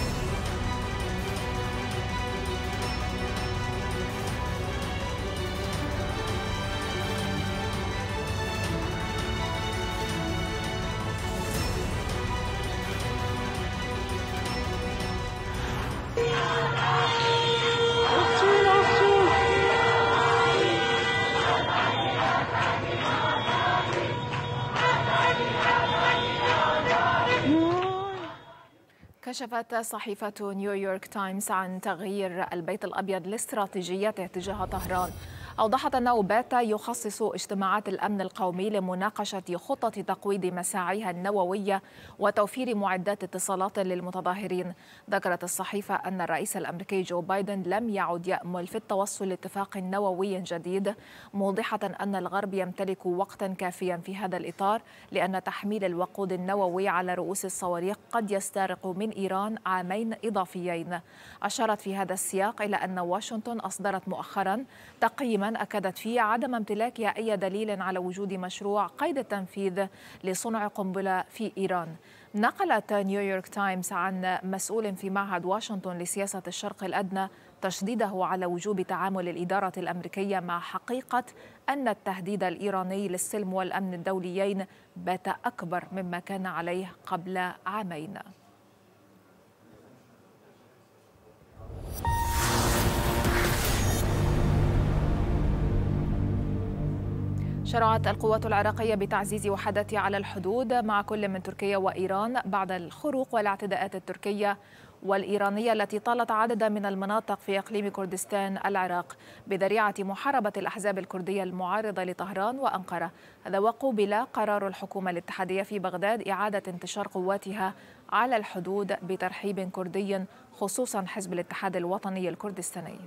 كشفت صحيفة نيويورك تايمز عن تغيير البيت الأبيض لاستراتيجيته تجاه طهران. أوضحت أنه بات يخصص اجتماعات الأمن القومي لمناقشة خطة تقويض مساعيها النووية وتوفير معدات اتصالات للمتظاهرين. ذكرت الصحيفة أن الرئيس الأمريكي جو بايدن لم يعد يأمل في التوصل لاتفاق نووي جديد، موضحة أن الغرب يمتلك وقتا كافيا في هذا الإطار، لأن تحميل الوقود النووي على رؤوس الصواريخ قد يستغرق من إيران عامين إضافيين. أشارت في هذا السياق إلى أن واشنطن أصدرت مؤخرا تقييما أكدت فيه عدم امتلاكها أي دليل على وجود مشروع قيد التنفيذ لصنع قنبلة في إيران. نقلت نيويورك تايمز عن مسؤول في معهد واشنطن لسياسة الشرق الأدنى تشديده على وجوب تعامل الإدارة الأمريكية مع حقيقة أن التهديد الإيراني للسلم والأمن الدوليين بات أكبر مما كان عليه قبل عامين. شرعت القوات العراقية بتعزيز وحدتها على الحدود مع كل من تركيا وإيران بعد الخروق والاعتداءات التركية والإيرانية التي طالت عددا من المناطق في إقليم كردستان العراق بذريعة محاربة الأحزاب الكردية المعارضة لطهران وأنقرة. هذا وقوبل قرار الحكومة الاتحادية في بغداد إعادة انتشار قواتها على الحدود بترحيب كردي، خصوصا حزب الاتحاد الوطني الكردستاني.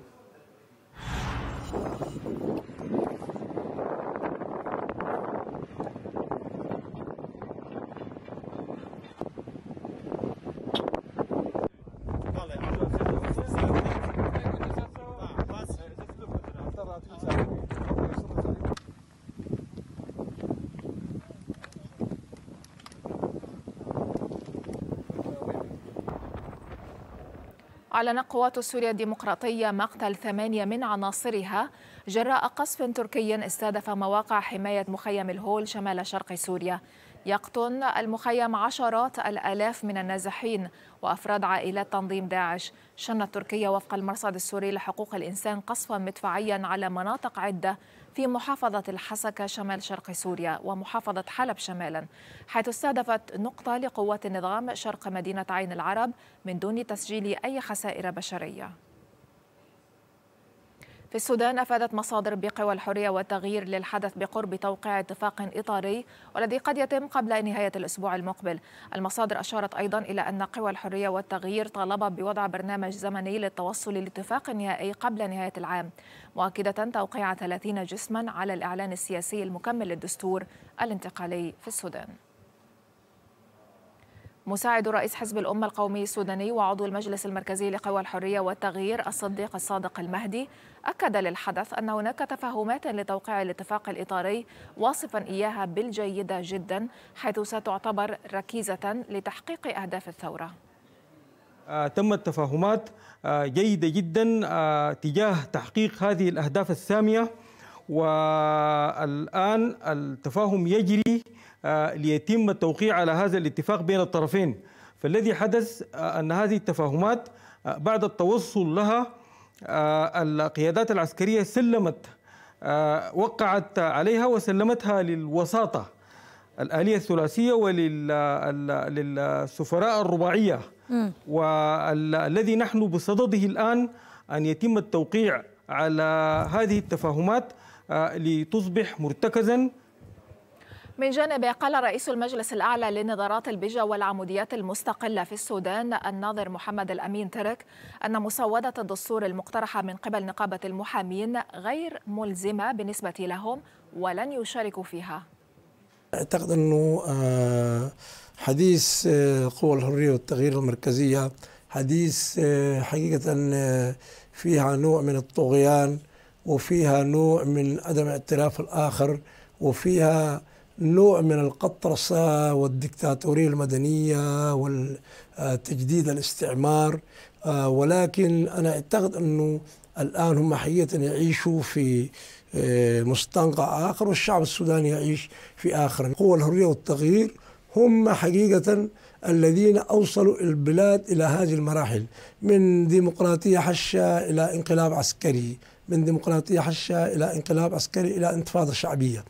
أعلنت قوات سوريا الديمقراطية مقتل 8 من عناصرها جراء قصف تركي استهدف مواقع حماية مخيم الهول شمال شرق سوريا. يقطن المخيم عشرات الآلاف من النازحين وأفراد عائلات تنظيم داعش. شنت تركيا وفق المرصد السوري لحقوق الإنسان قصفا مدفعيا على مناطق عدة في محافظة الحسكة شمال شرق سوريا ومحافظة حلب شمالا، حيث استهدفت نقطة لقوات النظام شرق مدينة عين العرب من دون تسجيل أي خسائر بشرية. في السودان أفادت مصادر بقوى الحرية والتغيير للحدث بقرب توقيع اتفاق إطاري والذي قد يتم قبل نهاية الأسبوع المقبل. المصادر أشارت أيضا إلى أن قوى الحرية والتغيير طالبت بوضع برنامج زمني للتوصل لاتفاق نهائي قبل نهاية العام، مؤكدة توقيع 30 جسما على الإعلان السياسي المكمل للدستور الانتقالي في السودان. مساعد رئيس حزب الأمة القومي السوداني وعضو المجلس المركزي لقوى الحرية والتغيير الصديق الصادق المهدي أكد للحدث أن هناك تفاهمات لتوقيع الاتفاق الإطاري، واصفا إياها بالجيدة جدا حيث ستعتبر ركيزة لتحقيق أهداف الثورة. تمت تفاهمات جيدة جدا تجاه تحقيق هذه الأهداف السامية، والآن التفاهم يجري ليتم التوقيع على هذا الاتفاق بين الطرفين. فالذي حدث أن هذه التفاهمات بعد التوصل لها القيادات العسكرية وقعت عليها وسلمتها للوساطة الآلية الثلاثية وللسفراء الرباعية، والذي نحن بصدده الآن أن يتم التوقيع على هذه التفاهمات لتصبح مرتكزا. من جانب قال رئيس المجلس الأعلى للنظارات البيجا والعموديات المستقلة في السودان الناظر محمد الأمين ترك أن مسودة الدستور المقترحة من قبل نقابة المحامين غير ملزمة بالنسبة لهم ولن يشاركوا فيها. أعتقد أنه حديث قوى الحرية والتغيير المركزية حديث حقيقة فيها نوع من الطغيان، وفيها نوع من عدم اعتراف الآخر، وفيها نوع من القطرسة والدكتاتورية المدنية والتجديد الاستعمار. ولكن أنا أعتقد أنه الآن هم حقيقة يعيشوا في مستنقع آخر، والشعب السوداني يعيش في آخر. قوى الحرية والتغيير هم حقيقة الذين أوصلوا البلاد إلى هذه المراحل، من ديمقراطية هشة إلى انقلاب عسكري، من ديمقراطية هشة إلى انقلاب عسكري إلى انتفاضة شعبية.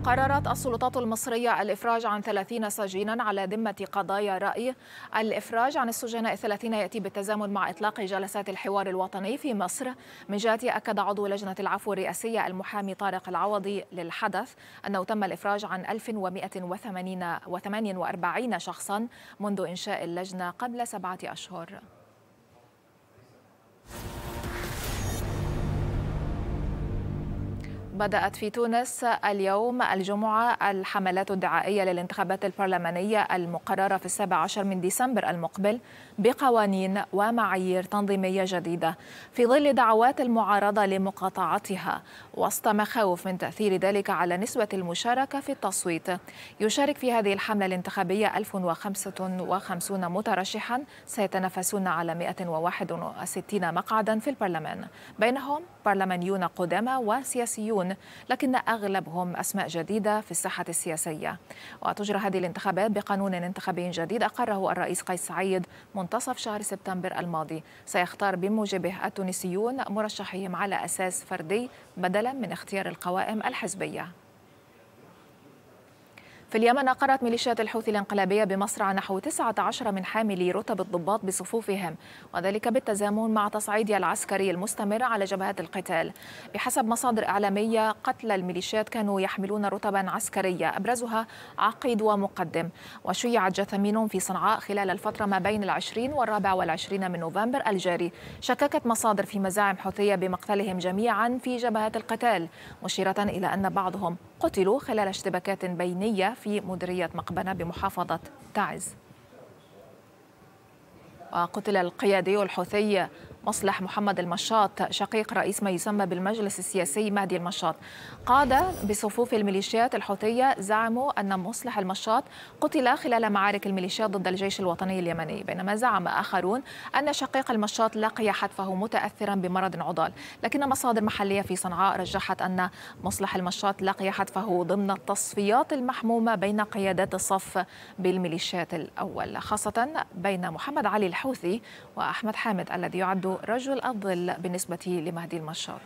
قررت السلطات المصرية الإفراج عن 30 سجينا على ذمة قضايا رأي. الإفراج عن السجناء 30 يأتي بالتزامن مع إطلاق جلسات الحوار الوطني في مصر. من جهته أكد عضو لجنة العفو الرئاسية المحامي طارق العوضي للحدث أنه تم الإفراج عن 1148 شخصا منذ إنشاء اللجنة قبل 7 أشهر. بدأت في تونس اليوم الجمعة الحملات الدعائية للانتخابات البرلمانية المقررة في 17 من ديسمبر المقبل بقوانين ومعايير تنظيمية جديدة في ظل دعوات المعارضة لمقاطعتها وسط مخاوف من تأثير ذلك على نسبة المشاركة في التصويت. يشارك في هذه الحملة الانتخابية 1055 مترشحا سيتنافسون على 161 مقعدا في البرلمان، بينهم برلمانيون قدامى وسياسيون، لكن أغلبهم أسماء جديدة في الساحة السياسية. وتجرى هذه الانتخابات بقانون انتخابي جديد أقره الرئيس قيس سعيد منتصف شهر سبتمبر الماضي. سيختار بموجبه التونسيون مرشحيهم على أساس فردي بدلا من اختيار القوائم الحزبية. في اليمن أقرت ميليشيات الحوثي الانقلابية بمصرع نحو 19 من حاملي رتب الضباط بصفوفهم، وذلك بالتزامن مع تصعيدها العسكري المستمر على جبهات القتال. بحسب مصادر إعلامية قتلى الميليشيات كانوا يحملون رتبا عسكرية أبرزها عقيد ومقدم، وشيعت جثامينهم في صنعاء خلال الفترة ما بين 20 و24 من نوفمبر الجاري. شككت مصادر في مزاعم حوثية بمقتلهم جميعا في جبهات القتال، مشيرة إلى أن بعضهم قتلوا خلال اشتباكات بينية في مديرية مقبنة بمحافظة تعز. وقتل القيادي الحوثي مصلح محمد المشاط شقيق رئيس ما يسمى بالمجلس السياسي مهدي المشاط. قادة بصفوف الميليشيات الحوثية زعموا أن مصلح المشاط قتل خلال معارك الميليشيات ضد الجيش الوطني اليمني، بينما زعم آخرون أن شقيق المشاط لقي حتفه متأثرا بمرض عضال. لكن مصادر محلية في صنعاء رجحت أن مصلح المشاط لقي حتفه ضمن التصفيات المحمومة بين قيادات الصف بالميليشيات الأول، خاصة بين محمد علي الحوثي وأحمد حامد الذي يعد رجل الظل بالنسبة لمهدي المشاط.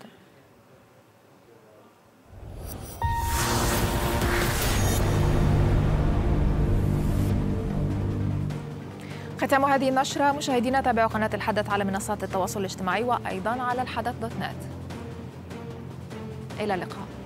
ختام هذه النشرة. مشاهدينا تابعوا قناة الحدث على منصات التواصل الاجتماعي وأيضا على الحدث.net. إلى اللقاء.